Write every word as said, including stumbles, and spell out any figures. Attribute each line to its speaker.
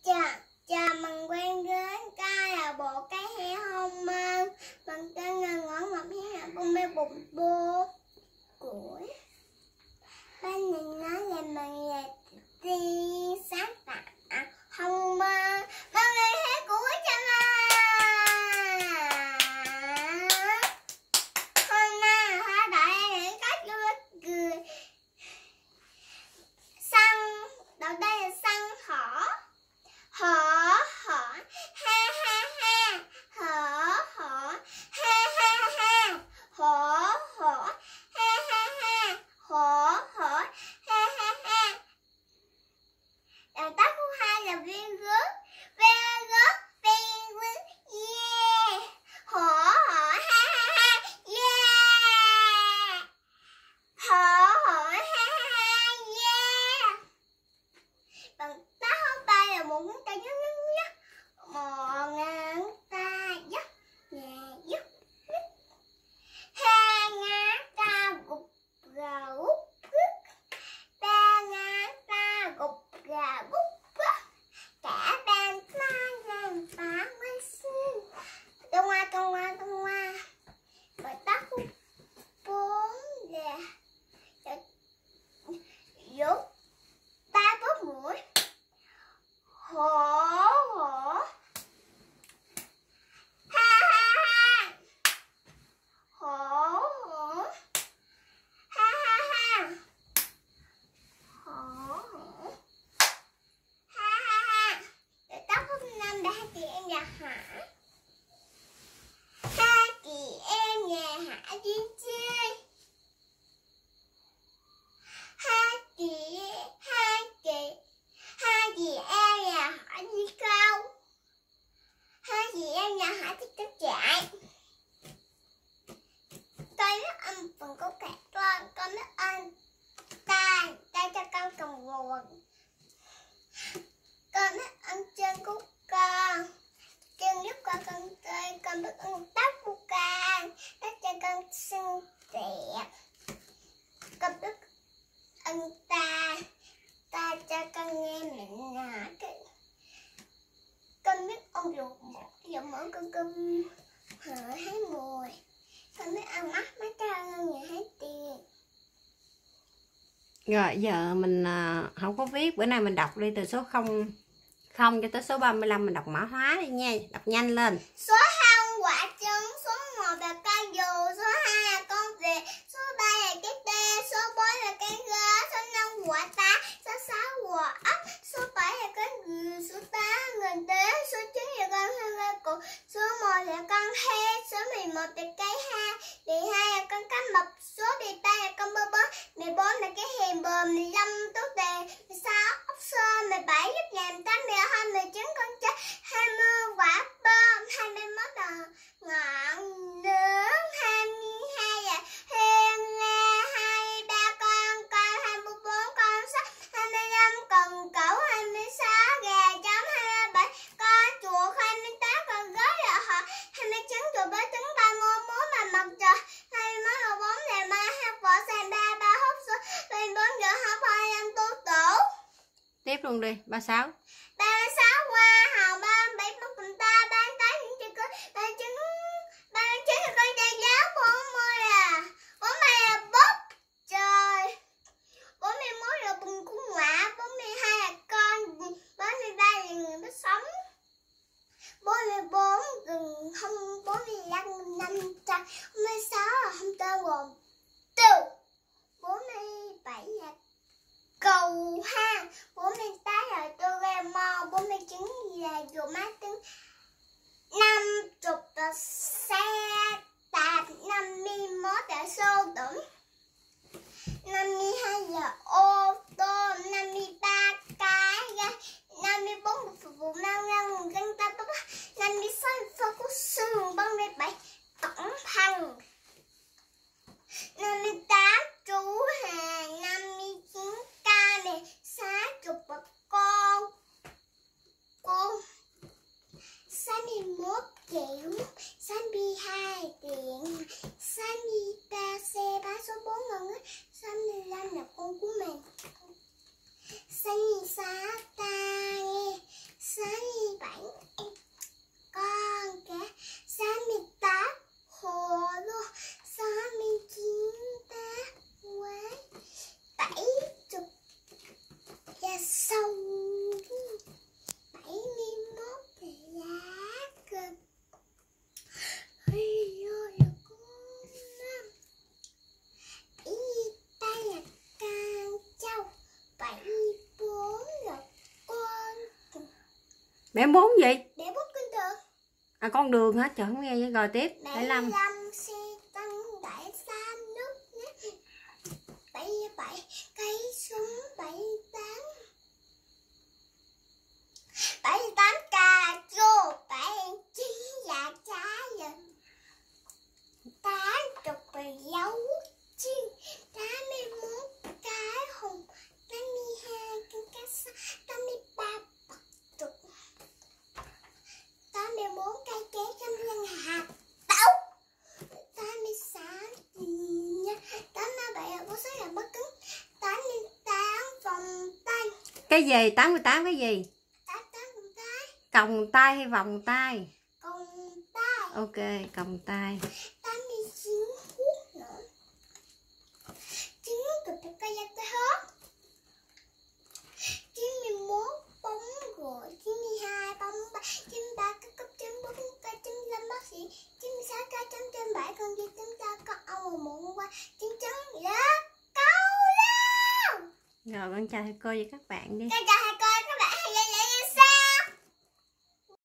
Speaker 1: Chào, chào mừng quên đến ca là bộ cái heo hông mơ. Bằng tên là ngõ ngọt heo bông mê bụng bố củi. Bên mình nói là mình là đi sáng tạo hông mơ. Con người heo củi cho mà. Hôm nay hoa đại những cách vui cười. Xăng, đầu đây là xăng hỏ. Hỏ hỏ ha ha ha, hỏ hỏ ha ha ha, hỏ hỏ ha ha ha, hỏ hỏ ha ha ha. Động tác thứ hai là viên gớt, viên gớt, viên gớt, yeah. Hỏ hỏ ha ha ha, yeah. Hỏ hỏ ha ha ha, yeah. Động tác thứ ba là một ngón tay nhấc nhấc nhấc, một ngón tay nhấc nhẹ nhấc nhấc, hai ngón tay gục gà gục gục, ba ngón tay gục gà gục gục, cả bàn tay làm phá nguyên sinh. Tung qua tung qua tung qua. Động tác thứ bốn là vuốt ba bóp mũi. Hổ hổ ha ha ha, hổ hổ ha ha ha, hổ hổ ha ha ha. Để tóc thứ năm là hai chị em nhà Hả. Hai chị em nhà Hả đi chơi. Hai chị hai chị hai chị em nhà Hả đi câu. Hai chị em nhà Hả thích cắm trại. Tôi biết ăn phần có kẹt con, con biết ăn tay, tay cho con cầm nguồn. Con biết ăn chân của con, chân giúp con con chơi, con biết ăn tóc của con, tóc cho con xinh đẹp. Con biết ăn tay, tay cho con nghe mẹ nói cái. Con biết ăn ruột một, giờ mỗi con cơm hở thấy mùi. Con biết ăn mắt mấy con ăn nhà thấy tiền.
Speaker 2: Rồi giờ mình uh, không có viết, bữa nay mình đọc đi từ số không không cho tới số ba mươi lăm, mình đọc mã hóa đi nha, đọc nhanh lên.
Speaker 1: Số hai quả trứng, số một là cây dù, số hai là con vịt, số ba là cái tê, số bốn là cái gà, số năm quả tá, số sáu quả ốc, số bảy là cái người, số tám là người tế, số chín là con heo cụ, số một là con heo, số mười một là cây ha, mười hai là con cá mập, số mười ba là con bơ bơ, mười bốn là cái hèm bờ, mười lăm tốt đề, mười sáu ốc sơ, mười bảy giúp nhà, mười tám, mười hai, mười chín con chó, hai mươi quả bơm, hai mươi mốt là ngọn nướng, hai mươi hai là heo nghe, hai mươi ba con con, hai mươi bốn con sóc, hai mươi lăm con cẩu, hai mươi sáu gà trống, hai mươi bảy con chuột, hai mươi tám con gấu là họ, hai mươi chín chuột bé trứng, ba mươi múa mà mọc trời, hai mươi mốt là bốn là ma hai vỏ xài ba ba hút số, ba mươi bốn giờ hấp hai năm tu tổ.
Speaker 2: Tiếp luôn đi, ba mươi sáu.
Speaker 1: ba mươi sáu hoa hồng, ba mươi bảy bắp phần ta, ba mươi tám những chữ cơ, ba mươi chín ba mươi chín là con trai giáo, bốn mươi là bốn mươi là búp trời, bốn mươi mốt là bùn cung ngoạ, bốn mươi hai là con, bốn mươi ba là người biết sống, bốn mươi bốn gừng không, bốn mươi lăm năm trăm, bốn mươi sáu là không tên gồm tiêu, bốn mươi bảy là cầu ha, bốn mươi tám là Doraemon, bốn mươi chín là dù máy tính, năm mươi là xe đạp, năm mươi mốt là xô đủng, năm mươi hai là ô tô, năm mươi ba cái gai, năm mươi bốn là phục vụ mang ra nguồn găng ta bắp, năm mươi sáu là phao của xương, bốn mươi bảy tổng thăng, năm mươi tám chú hà, năm mươi chín ca này, sáu mươi một con con
Speaker 2: Bảy bốn gì?
Speaker 1: Bảy bốn con đường.
Speaker 2: À con đường hả? Trời không nghe với rồi tiếp.
Speaker 1: Bảy
Speaker 2: Bảy lăm.
Speaker 1: lăm xe tăng đại xa nước nhé. Bảy bảy cây súng bảy tám. Bảy tám cà chua bảy chín và trái rừng. Tám chục dấu chiên. Tám mươi mốt cái hùng. Tám mươi hai con cá sấu. Tám mươi ba bậc trục. Tám mươi bốn cây ké trong lưng hạt táo. Tám mươi sáu nha. Tám mươi bảy là có số là bất cứng. Tám mươi tám vòng tay.
Speaker 2: Cái gì? tám mươi tám cái gì?
Speaker 1: Tám mươi tám vòng tay.
Speaker 2: Còng tay hay vòng tay?
Speaker 1: Còng tay.
Speaker 2: Ok, còng tay.
Speaker 1: Tám mươi chín hút nữa. Chín cực được cây da tới hết. Chín mươi mốt bóng gội. Chín mươi hai bóng ba. Chín mươi ba cái cốc. Chín mươi bốn cây. Chín mươi lăm bác sĩ. Chín mươi sáu cây. Chín mươi bảy con gì. Chín mươi tám con ong một mụn qua. Chín mươi chín là câu lao.
Speaker 2: Rồi con chào thầy cô và các bạn đi.
Speaker 1: Cây chào